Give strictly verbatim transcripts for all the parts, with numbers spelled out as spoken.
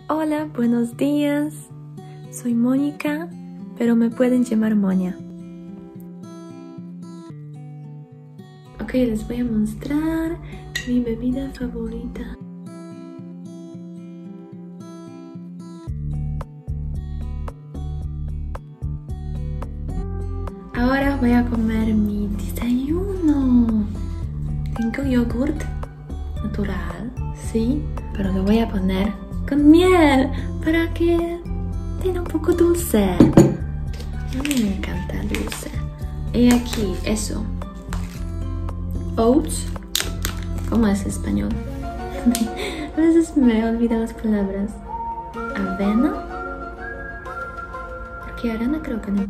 Hola, buenos días. Soy Mónica, pero me pueden llamar Moña. Ok, les voy a mostrar mi bebida favorita. Ahora voy a comer mi desayuno. Tengo yogurt natural, sí, pero lo voy a poner con miel para que tenga un poco dulce. A mí me encanta el dulce. Y aquí, eso. Oats. ¿Cómo es español? A veces me olvido las palabras. Avena. Porque arena creo que no.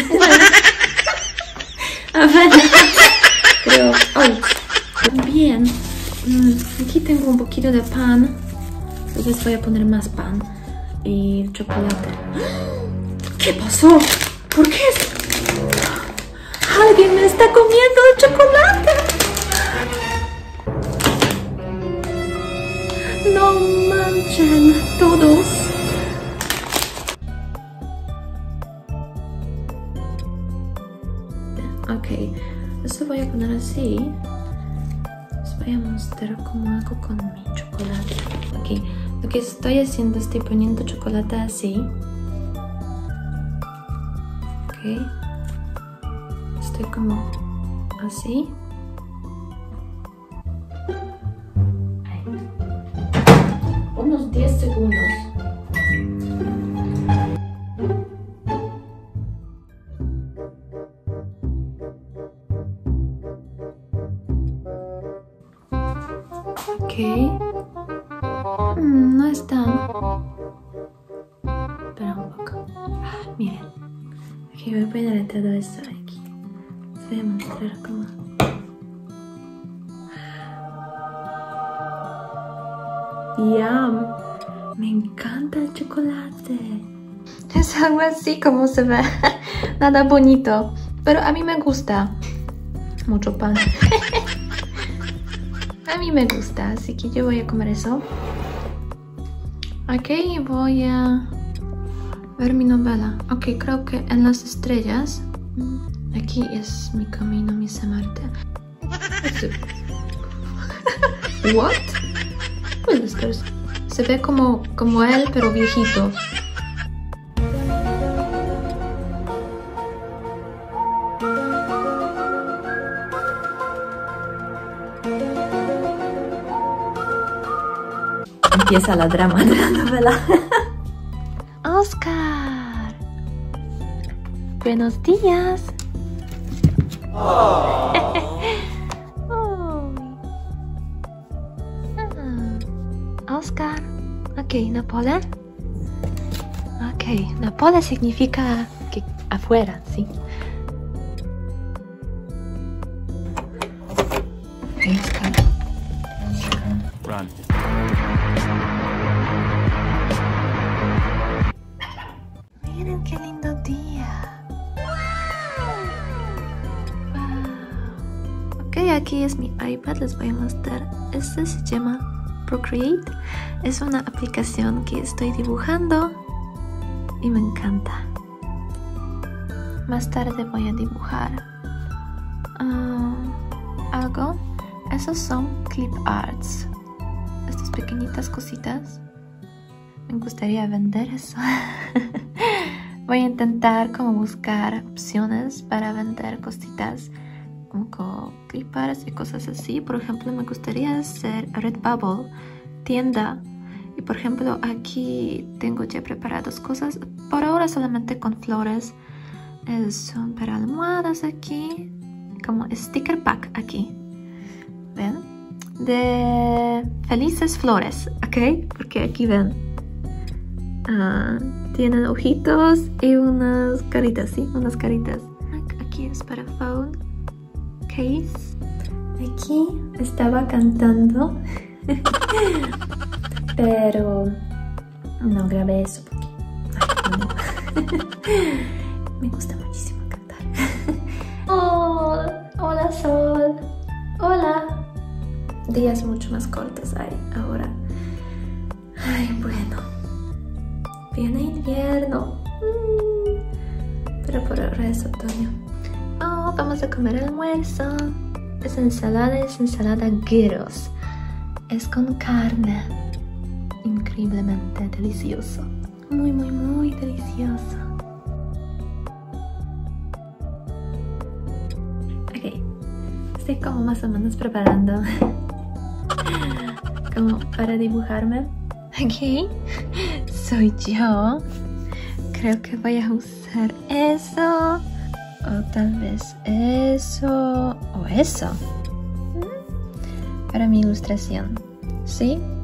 Avena. Creo. Oats. También. Aquí tengo un poquito de pan. Entonces voy a poner más pan. Y chocolate. ¿Qué pasó? ¿Por qué? ¡Alguien me está comiendo el chocolate! ¡No manchen todos! Ok, esto voy a poner así. Les voy a mostrar cómo hago con mi chocolate. Ok, lo que estoy haciendo, estoy poniendo chocolate así. Ok. Estoy como así. Ahí. Unos diez segundos. Ok. Mm, no está. Espera un poco. Ah, miren. Aquí voy a poner todo esto aquí. Les voy a mostrar cómo. ¡Yum! Me encanta el chocolate. Es algo así como se ve. Nada bonito. Pero a mí me gusta. Mucho pan. A mí me gusta, así que yo voy a comer eso. Ok, voy a ver mi novela. Ok, creo que en las estrellas. Aquí es mi camino, mi Marte. What? Puede estar. Se ve como, como él, pero viejito. Empieza la drama de la novela. Oscar. Buenos días. Oh. Oh. Ah. Oscar. Ok, Napole. Ok, Napole significa que afuera, sí. Oscar. Run. Miren qué lindo día. Wow. Ok, aquí es mi iPad, les voy a mostrar. Este se llama Procreate. Es una aplicación que estoy dibujando y me encanta. Más tarde voy a dibujar uh, algo. Esos son clip arts. Estas pequeñitas cositas. Me gustaría vender eso. Voy a intentar como buscar opciones para vender cositas como clip arts y cosas así. Por ejemplo, me gustaría hacer Redbubble, tienda. Y por ejemplo, aquí tengo ya preparadas cosas. Por ahora solamente con flores. Eh, son para almohadas aquí. Como sticker pack aquí. ¿Ven? De felices flores, ¿ok? Porque aquí ven. Uh, tienen ojitos y unas caritas, ¿sí? Unas caritas. Aquí es para phone case. Aquí estaba cantando. Pero no grabé eso porque... Ay, no. Me gusta muchísimo cantar. Oh, hola Sol. Hola. Días mucho más cortos hay ahora. Ay, bueno. Viene invierno. Mm. Pero por ahora es otoño. Oh, vamos a comer almuerzo. Esa ensalada es ensalada gyros. Es con carne. Increíblemente delicioso. Muy, muy, muy delicioso. Ok. Estoy como más o menos preparando. Como para dibujarme. Ok. Soy yo. Creo que voy a usar eso. O tal vez eso. O eso. Para mi ilustración. ¿Sí?